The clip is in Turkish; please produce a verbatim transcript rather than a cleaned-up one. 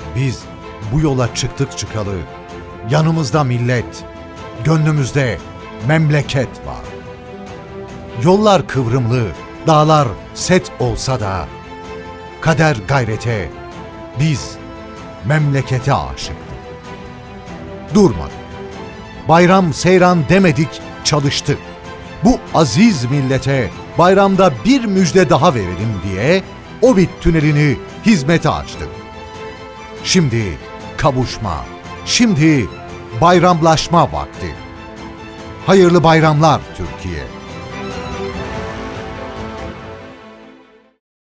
Biz bu yola çıktık çıkalı, yanımızda millet, gönlümüzde memleket var. Yollar kıvrımlı, dağlar set olsa da, kader gayrete, biz memlekete aşıktık. Durmadık, bayram seyran demedik, çalıştık. Bu aziz millete bayramda bir müjde daha verelim diye Ovid tünelini hizmete açtık. Şimdi kavuşma, şimdi bayramlaşma vakti. Hayırlı bayramlar Türkiye.